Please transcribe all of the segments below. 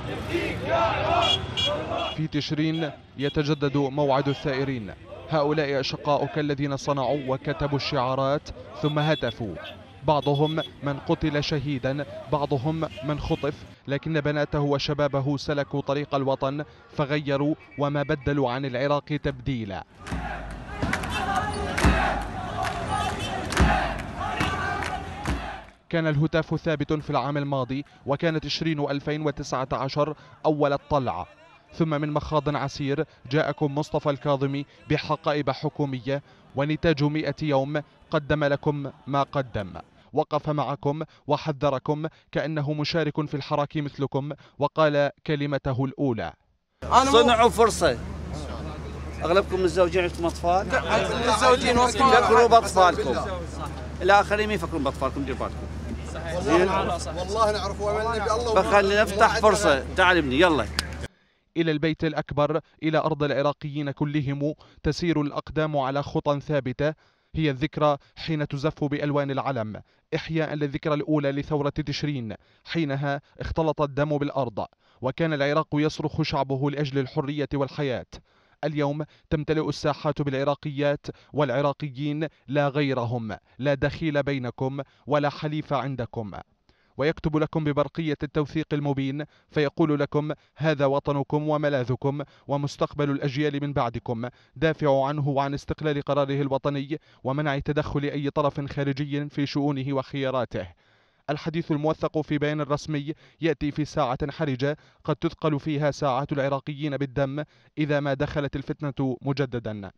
في تشرين يتجدد موعد الثائرين. هؤلاء أشقاؤك الذين صنعوا وكتبوا الشعارات ثم هتفوا. بعضهم من قتل شهيدا، بعضهم من خطف، لكن بناته وشبابه سلكوا طريق الوطن فغيروا وما بدلوا عن العراق تبديلا. كان الهتاف ثابت في العام الماضي، وكانت تشرين 2019 أول الطلعة. ثم من مخاض عسير جاءكم مصطفى الكاظمي بحقائب حكومية، ونتاج 100 يوم قدم لكم ما قدم. وقف معكم وحذركم كأنه مشارك في الحراك مثلكم، وقال كلمته الأولى: صنعوا فرصة. أغلبكم متزوجين، عندكم أطفال؟ متزوجين واطفال. فكروا بأطفالكم. الآخرين ما يفكرون بأطفالكم، دير بالكم. والله نعرف واملنا بالله. فخلينا نفتح فرصة. تعال ابني يلا. إلى البيت الأكبر، إلى أرض العراقيين كلهم، تسير الأقدام على خطى ثابتة. هي الذكرى حين تزف بألوان العلم، إحياء للذكرى الأولى لثورة تشرين. حينها اختلط الدم بالأرض، وكان العراق يصرخ شعبه لأجل الحرية والحياة. اليوم تمتلئ الساحات بالعراقيات والعراقيين، لا غيرهم، لا دخيل بينكم ولا حليف عندكم. ويكتب لكم ببرقية التوثيق المبين، فيقول لكم: هذا وطنكم وملاذكم ومستقبل الأجيال من بعدكم. دافعوا عنه وعن استقلال قراره الوطني ومنع تدخل أي طرف خارجي في شؤونه وخياراته. الحديث الموثق في بيان رسمي يأتي في ساعة حرجة قد تثقل فيها ساعات العراقيين بالدم إذا ما دخلت الفتنة مجددا.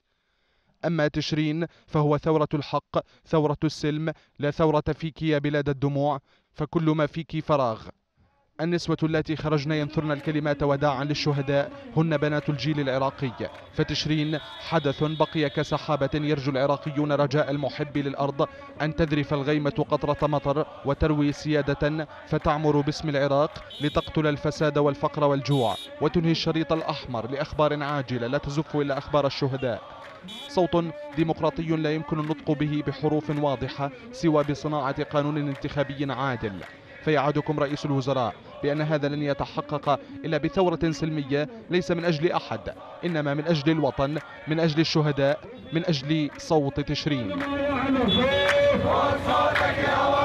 أما تشرين فهو ثورة الحق، ثورة السلم، لا ثورة فيك يا بلاد الدموع، فكل ما فيك فراغ. النسوة التي خرجن ينثرن الكلمات وداعا للشهداء هن بنات الجيل العراقي. فتشرين حدث بقي كسحابة يرجو العراقيون رجاء المحب للأرض أن تذرف الغيمة قطرة مطر وتروي سيادة فتعمر باسم العراق لتقتل الفساد والفقر والجوع وتنهي الشريط الأحمر لأخبار عاجلة لا تزف إلا أخبار الشهداء. صوت ديمقراطي لا يمكن النطق به بحروف واضحة سوى بصناعة قانون انتخابي عادل. فيعدكم رئيس الوزراء بأن هذا لن يتحقق إلا بثورة سلمية، ليس من أجل أحد، إنما من أجل الوطن، من أجل الشهداء، من أجل صوت تشرين.